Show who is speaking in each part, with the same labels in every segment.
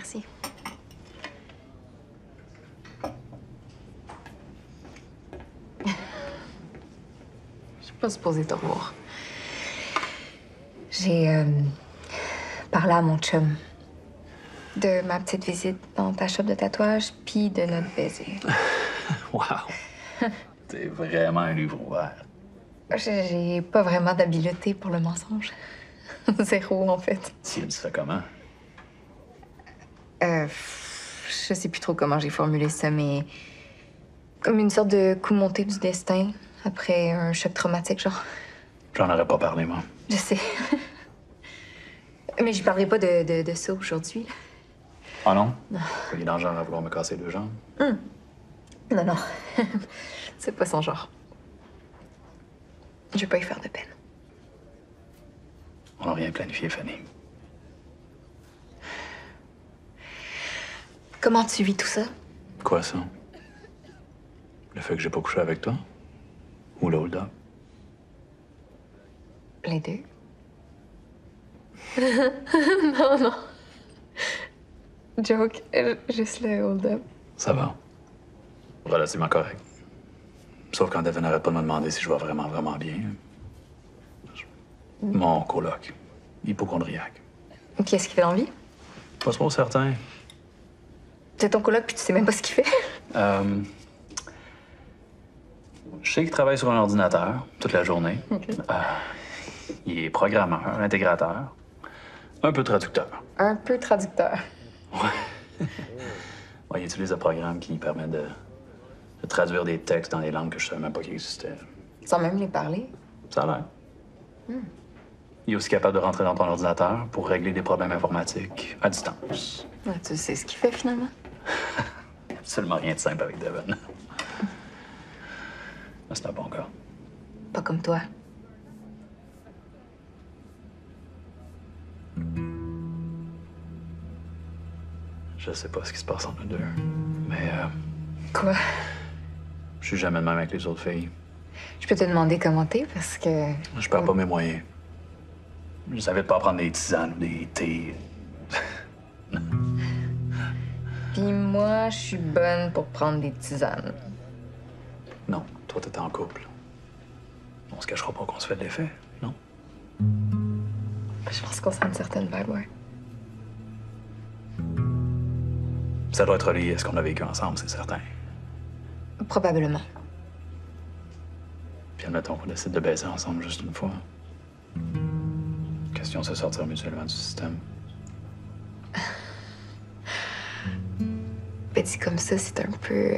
Speaker 1: Merci. Je suis pas supposée te revoir. J'ai parlé à mon chum de ma petite visite dans ta shop de tatouage, puis de notre baiser.
Speaker 2: Wow! T'es vraiment un livre ouvert.
Speaker 1: J'ai pas vraiment d'habileté pour le mensonge. Zéro, en fait.
Speaker 2: Tu as dit ça comment?
Speaker 1: Je sais plus trop comment j'ai formulé ça, mais comme une sorte de coup monté du destin après un choc traumatique, genre.
Speaker 2: J'en aurais pas parlé, moi.
Speaker 1: Je sais. Mais je parlerai pas de ça aujourd'hui.
Speaker 2: Ah non? Non. Il est dans le genre à vouloir me casser deux jambes.
Speaker 1: Non, non. C'est pas son genre. Je vais pas lui faire de peine.
Speaker 2: On n'a rien planifié, Fanny.
Speaker 1: Comment tu vis tout ça?
Speaker 2: Quoi, ça? Le fait que j'ai pas couché avec toi? Ou le hold-up?
Speaker 1: Les deux. Non, non. Joke. Juste le hold-up.
Speaker 2: Ça va. Relativement correct. Sauf quand Devin n'arrête pas de me demander si je vais vraiment, vraiment bien. Mon coloc, hypochondriaque.
Speaker 1: Qu'est-ce qu'il fait dans la vie?
Speaker 2: Pas trop certain.
Speaker 1: C'est ton coloc, puis tu sais même pas ce qu'il fait.
Speaker 2: Je sais qu'il travaille sur un ordinateur toute la journée.
Speaker 1: OK.
Speaker 2: Il est programmeur, intégrateur, un peu traducteur.
Speaker 1: Un peu traducteur.
Speaker 2: Ouais, il utilise un programme qui permet de traduire des textes dans des langues que je savais même pas qu'ils existaient.
Speaker 1: Sans même les parler.
Speaker 2: Ça a l'air. Il est aussi capable de rentrer dans ton ordinateur pour régler des problèmes informatiques à distance.
Speaker 1: Ouais, tu sais ce qu'il fait, finalement.
Speaker 2: Absolument rien de simple avec Devin. C'est un bon gars.
Speaker 1: Pas comme toi.
Speaker 2: Je sais pas ce qui se passe entre nous deux, mais
Speaker 1: Quoi?
Speaker 2: je suis jamais de même avec les autres filles.
Speaker 1: Je peux te demander comment t'es, parce que...
Speaker 2: Je perds pas mes moyens. Je savais de pas prendre des tisanes ou des thés.
Speaker 1: Puis moi, je suis bonne pour prendre des tisanes.
Speaker 2: Non, toi, t'étais en couple. On se cachera pas qu'on se fait de l'effet, non?
Speaker 1: Je pense qu'on sent une certaine vibe, ouais.
Speaker 2: Ça doit être relié à ce qu'on a vécu ensemble, c'est certain.
Speaker 1: Probablement.
Speaker 2: Puis admettons qu'on décide de baiser ensemble juste une fois. Question de se sortir mutuellement du système.
Speaker 1: Ben, dit comme ça, c'est un peu...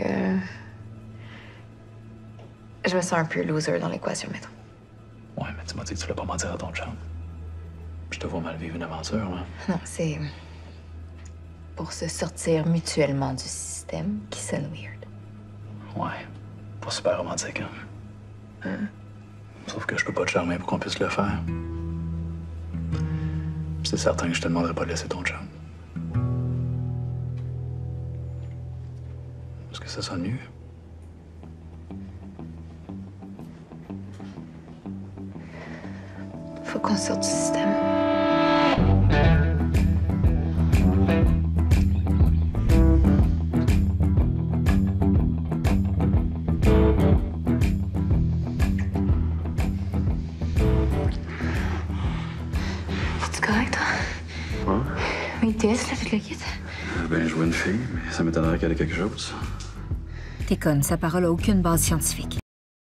Speaker 1: Je me sens un peu loser dans l'équation, mettons.
Speaker 2: Ouais, mais tu m'as dit que tu voulais pas mentir à ton chum. Je te vois mal vivre une aventure, hein.
Speaker 1: Non, c'est... pour se sortir mutuellement du système qui sonne weird.
Speaker 2: Ouais, pas super romantique, hein. Sauf que je peux pas te charmer pour qu'on puisse le faire. C'est certain que je te demanderai pas de laisser ton chum. Est-ce que ça sonne mieux?
Speaker 1: Faut qu'on sorte du système. C'est correct, toi?
Speaker 2: Hein?
Speaker 1: Oui, TS, là, toute la kit.
Speaker 2: Ben, je vois une fille, mais ça m'étonnerait qu'elle ait quelque chose.
Speaker 3: T'es conne, sa parole a aucune base scientifique.